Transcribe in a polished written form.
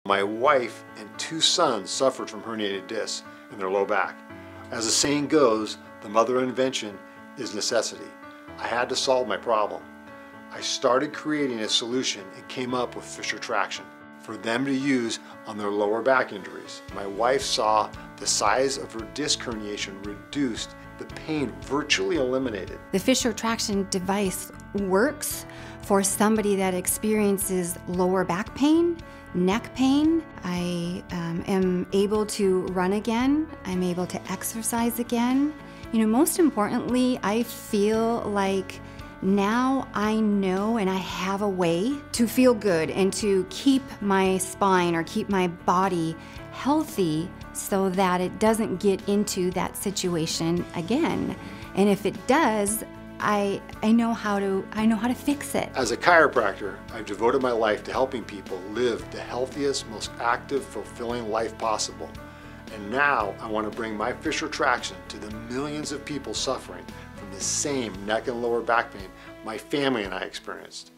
My wife and 2 sons suffered from herniated discs in their low back. As the saying goes, the mother of invention is necessity. I had to solve my problem. I started creating a solution and came up with Fischer Traction for them to use on their lower back injuries. My wife saw the size of her disc herniation reduced, the pain virtually eliminated. The Fischer Traction device works for somebody that experiences lower back pain, neck pain. I am able to run again. I'm able to exercise again. You know, most importantly, I feel like now I know and I have a way to feel good and to keep my spine or keep my body healthy so that it doesn't get into that situation again. And if it does, I know how to fix it. As a chiropractor, I've devoted my life to helping people live the healthiest, most active, fulfilling life possible. And now I want to bring my Fischer Traction to the millions of people suffering from the same neck and lower back pain my family and I experienced.